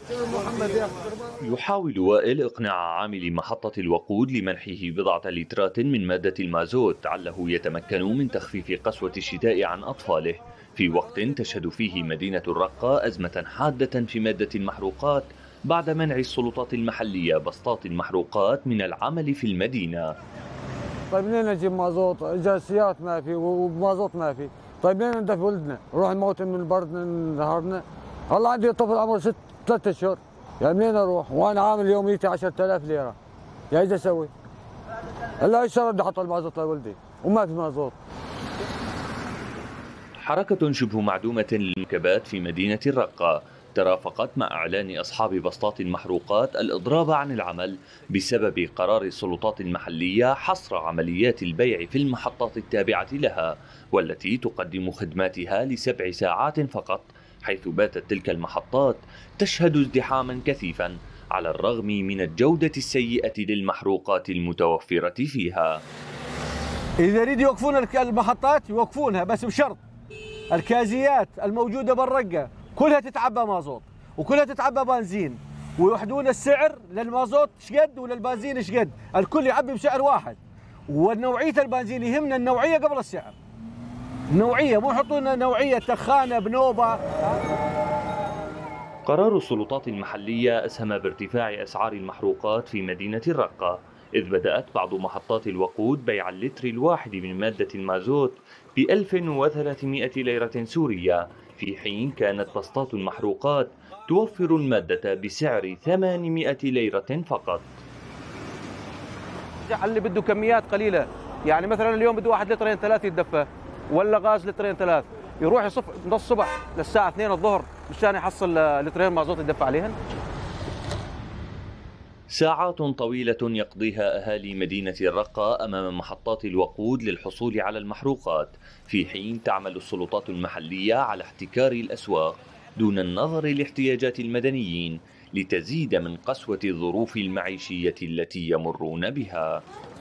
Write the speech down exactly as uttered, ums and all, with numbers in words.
يحاول وائل إقناع عامل محطة الوقود لمنحه بضعة لترات من مادة المازوت علّه يتمكن من تخفيف قسوة الشتاء عن أطفاله، في وقت تشهد فيه مدينة الرقة أزمة حادة في مادة المحروقات بعد منع السلطات المحلية بسطات المحروقات من العمل في المدينة. طيب منين نجيب مازوت؟ جاسيات ما في ومازوت ما في، طيب منين ندفي ولدنا؟ نروح نموت من البرد من نهارنا؟ والله عندي طفل عمره ست ثلاث اشهر، يعني منين اروح؟ وانا عامل يوميتي عشرة آلاف ليرة، يا ايش اسوي؟ الا الشهر بدي احط المازوت لولدي وما في مازوت. حركة شبه معدومة للمركبات في مدينة الرقة ترافقت مع إعلان أصحاب بسطات المحروقات الإضراب عن العمل بسبب قرار السلطات المحلية حصر عمليات البيع في المحطات التابعة لها، والتي تقدم خدماتها لسبع ساعات فقط، حيث باتت تلك المحطات تشهد ازدحاما كثيفا على الرغم من الجودة السيئة للمحروقات المتوفرة فيها. إذا يريد يوقفون المحطات يوقفونها، بس بشرط الكازيات الموجودة بالرقة كلها تتعبى مازوت وكلها تتعبى بنزين، ويوحدون السعر للمازوت شقد وللبنزين شقد، الكل يعبي بسعر واحد، والنوعية البنزين يهمنا النوعية قبل السعر، النوعية مو يحطون نوعية تخانة بنوبة. قرار السلطات المحلية أسهم بارتفاع أسعار المحروقات في مدينة الرقة، إذ بدأت بعض محطات الوقود بيع اللتر الواحد من مادة المازوت ب ألف وثلاثمائة ليرة سورية، في حين كانت بسطات المحروقات توفر المادة بسعر ثمانمائة ليرة فقط. اللي بده كميات قليلة، يعني مثلا اليوم بده واحد لترين ثلاثة يتدفى، ولا غاز لترين ثلاث، يروح يصف من الصبح للساعة اثنين الظهر مشان يحصل لترين مازوت يدفع عليهن. ساعات طويلة يقضيها أهالي مدينة الرقة أمام محطات الوقود للحصول على المحروقات، في حين تعمل السلطات المحلية على احتكار الأسواق دون النظر لاحتياجات المدنيين لتزيد من قسوة الظروف المعيشية التي يمرون بها.